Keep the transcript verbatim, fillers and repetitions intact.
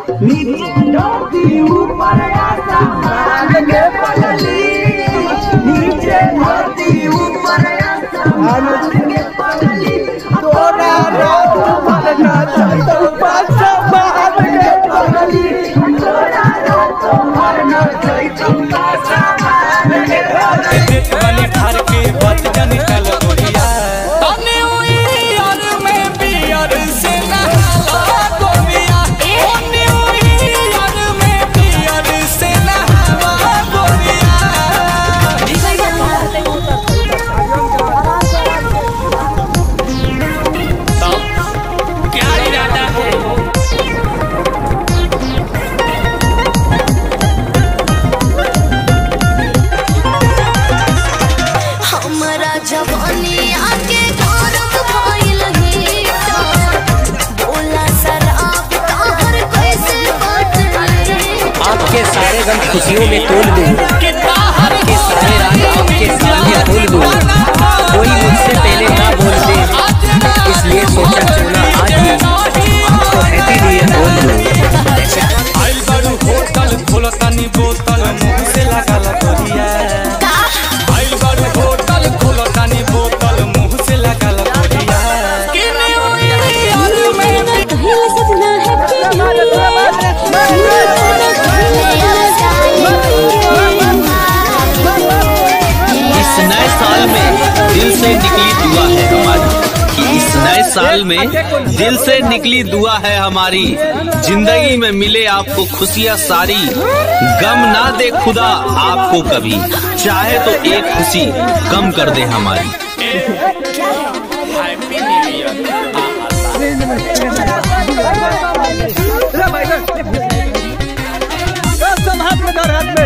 नीचे धरती ऊपर आसमान के पगली, नीचे धरती ऊपर आसमान के पगली, तोरा रात भर नाचतो आसमान के पगली, तोरा रात भर नाचतो आसमान के पगली। बनी घर के बच जनी कल गोरिया तने हुई यार में पियर से नहाला गोरिया, तने हुई यार में पियर से नहाला गोरिया। तब क्या इरादा है? हमरा जवानी आके गौरव भइल हेटा, बोला शराब ताहर कैसे बाटले। आपके सारे गम खुशियों में तोल दूं, आपके सारे राज आपके सामने खोल दूं। कोई मुझसे पहले ना बोल दे, इसलिए सोचा क्यों ना आज ही आपको कहती हुई बोल दूं। आइल बारू होटल खोलतानी बोतल मुंह से लागल गोरिया, आइल बारू होटल खोलतानी बोतल मुंह से लागल गोरिया। किने हुई यार में पहले सपना है इस नए साल में दिल से निकली दुआ है हमारी, कि इस नए साल में दिल से निकली दुआ है हमारी। जिंदगी में मिले आपको खुशियाँ सारी, गम ना दे खुदा आपको कभी, चाहे तो एक खुशी कम कर दे हमारी। Happy new year. हाथ में